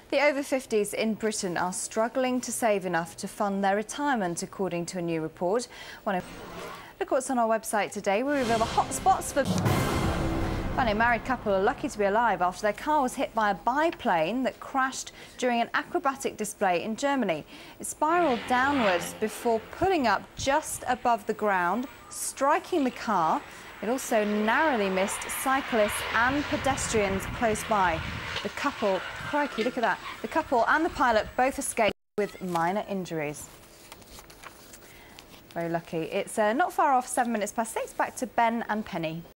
The over 50s in Britain are struggling to save enough to fund their retirement, according to a new report. Look what's on our website today. We reveal the hot spots for... A married couple are lucky to be alive after their car was hit by a biplane that crashed during an acrobatic display in Germany. It spiralled downwards before pulling up just above the ground, striking the car. It also narrowly missed cyclists and pedestrians close by. The couple, crikey, look at that. The couple and the pilot both escaped with minor injuries. Very lucky. It's not far off 7 minutes past 6. Back to Ben and Penny.